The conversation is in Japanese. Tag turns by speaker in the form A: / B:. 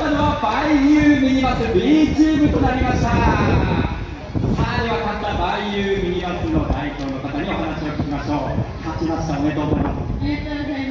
A: ったのはバイユーミニバス B チームとなりました。さあでは勝ったバイユーミニバスの代表の方にお話を聞きましょう。勝ちました、おめでとうございます。
B: ありがとうございます。